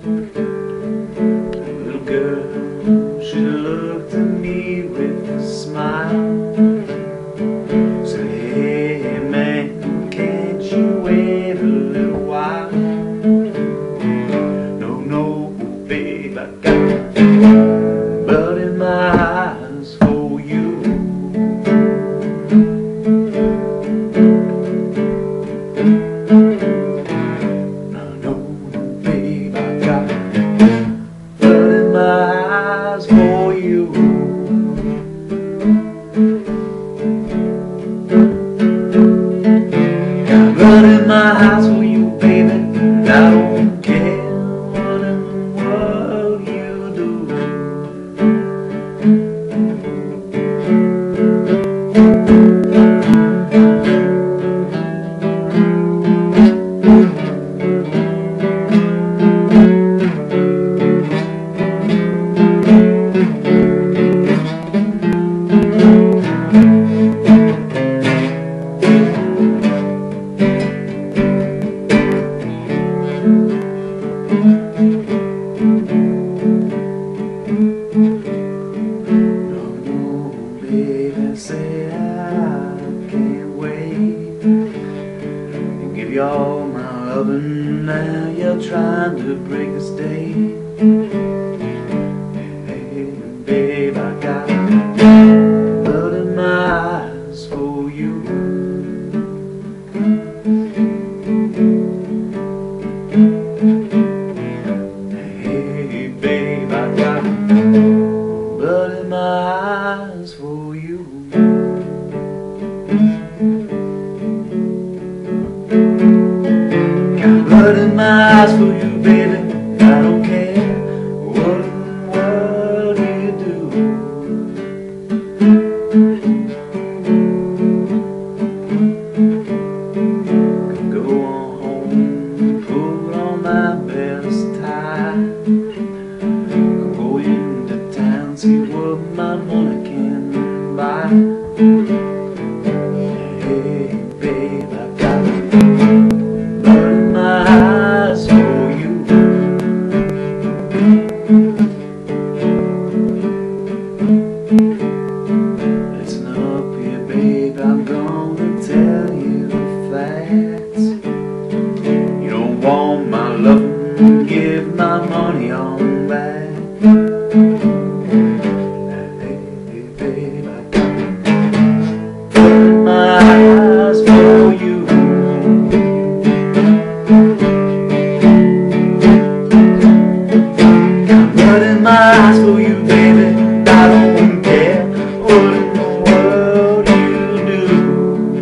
Little girl, she looked at me with a smile. Said, hey man, can't you wait a little while? No, no, babe, I got blood in my eyes for you. No, babe, I got blood in my eyes for you. Got blood in my eyes for you, baby, and I don't care what in the world you do. Baby, say I can't wait to give you all my loving. Now you're trying to break this day. Hey, babe, I got blood in my eyes for you. Hey, babe, I got blood in my eyes for you. Got blood in my eyes for you, baby. I don't care what in the world you do. Can go on home, put on my best tie. Go into town, see what my money can buy. Hey, babe, I got blood in my eyes for you. Listen up here, babe, I'm gonna tell you the facts. You don't want my love, give my money on back. Eyes for you, baby, I don't care what in the world you do.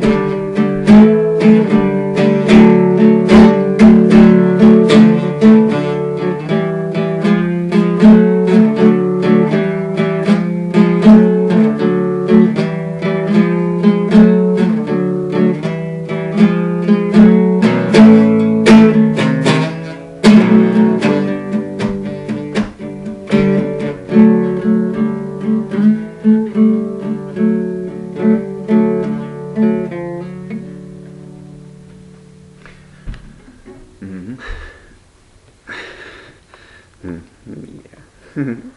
Yeah.